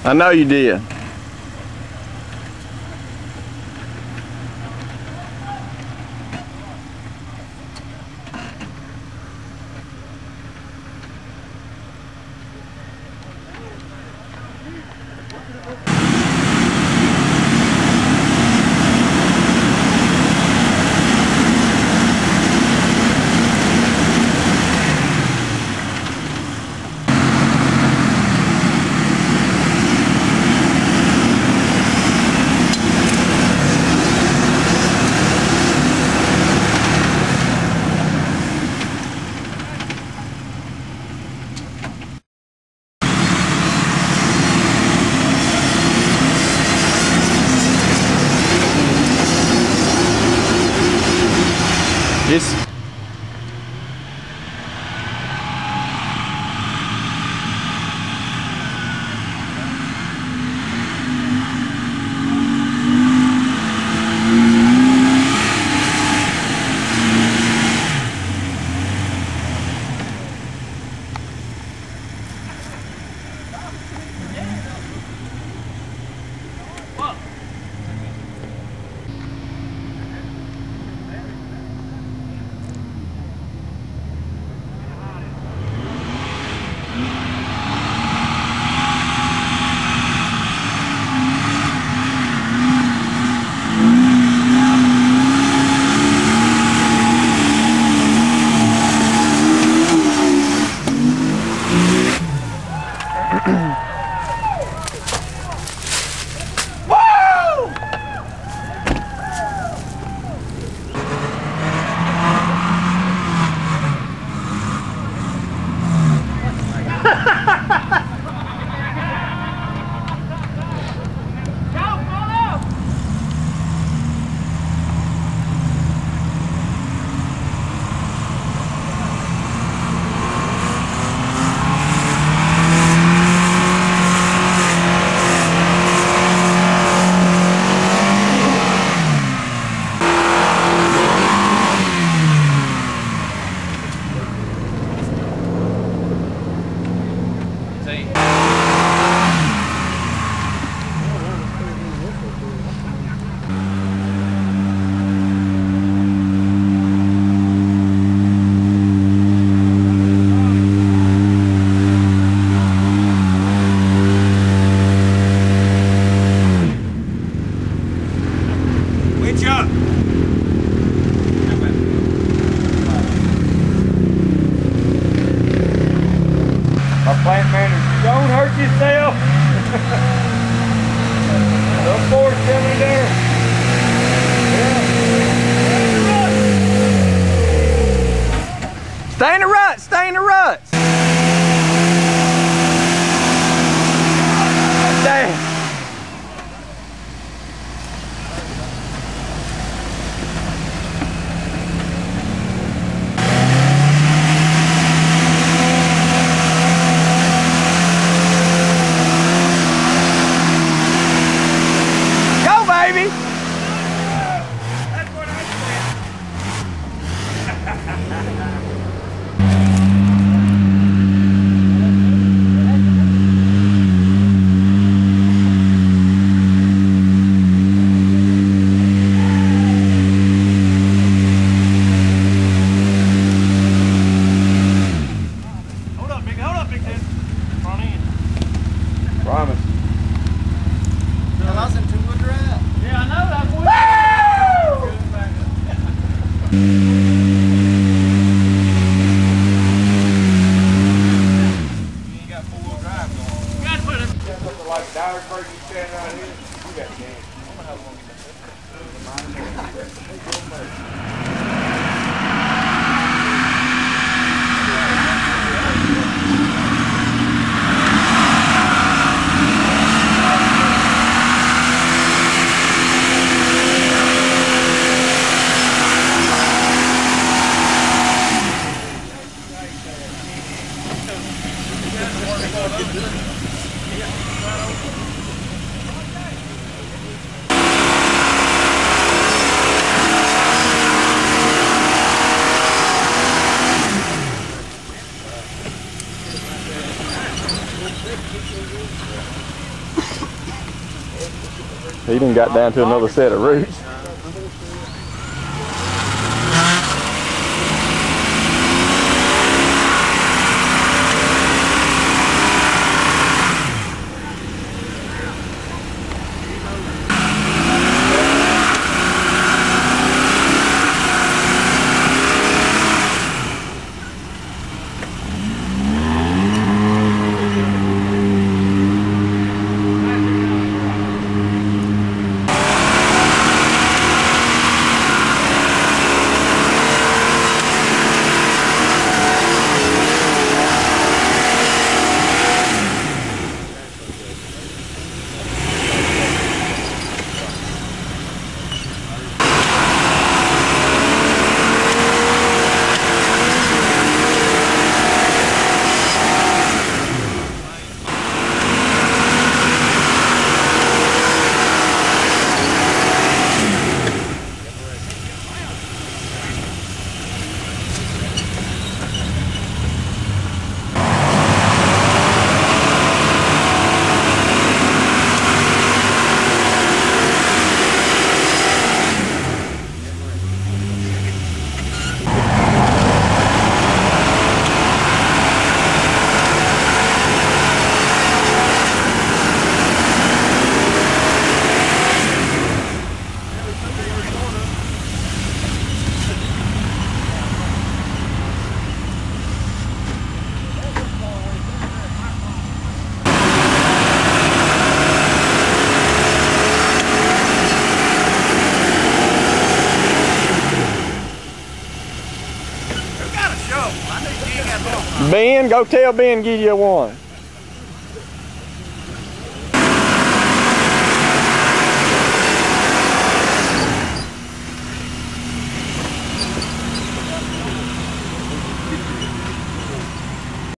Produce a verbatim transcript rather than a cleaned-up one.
I know you did. Just plant manager, don't hurt yourself. No force coming there. Yeah. stay in the rut, stay in the ruts. Stay. Promise. I lost him two-wheel drive. Yeah, I know that. You ain't got four-wheel drive going. You gotta put it. You gotta put like Dyersburg, you stand right here. You got the game. I'm gonna have one. He done got down to another set of roots. Ben, go tell Ben give you one.